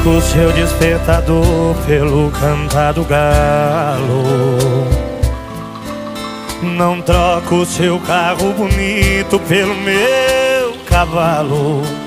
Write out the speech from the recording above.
troco o seu despertador pelo cantar do galo. Não troco o seu carro bonito pelo meu cavalo.